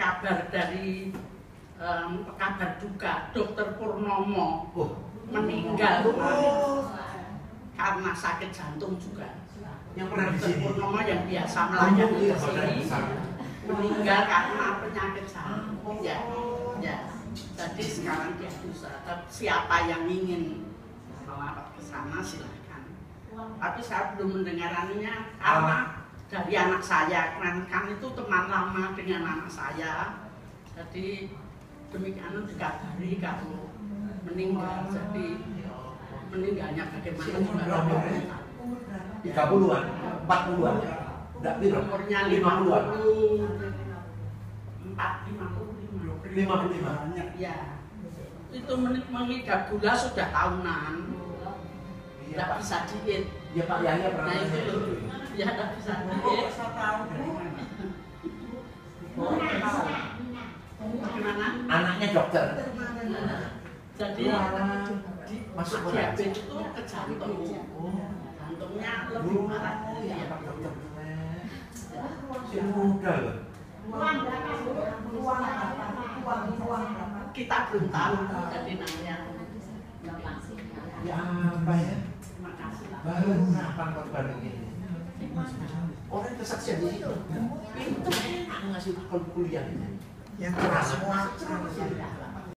kabar dari kabar duka Dokter Purnomo meninggal karena sakit jantung juga. Yang pernah di Dokter sini. Purnomo yang biasa melayani di sini meninggal karena penyakit jantung. Ya, ya. Jadi sekarang dia bisa. Siapa yang ingin melawat ke sana silahkan. Tapi saya belum mendengaraninya karena dari anak saya, kan itu teman lama dengan anak saya. Jadi demikian dikabari kalau meninggal. Jadi meninggalnya bagaimana juga tidak tahu. 30-an, 40-an. Enggak biru. Umurnya 50-an. 55. Ya. Itu mengidap gula sudah tahunan. Tidak bisa diet. Ya Pak Yahya pernah. Nah itu ya tidak bisa diet. Gimana? Anaknya dokter. Jadi masuk diabetes itu ke jantung. Jantungnya lebih parah dari Pak diabetes. dokter. Si muda loh. Kita belum tahu jadi namanya. Ya apa ya? Terima kasih. Baru kapan korban ini? Orang kesaksian di situ. Itu enak ngasih kuliah ini. Yang keras semua.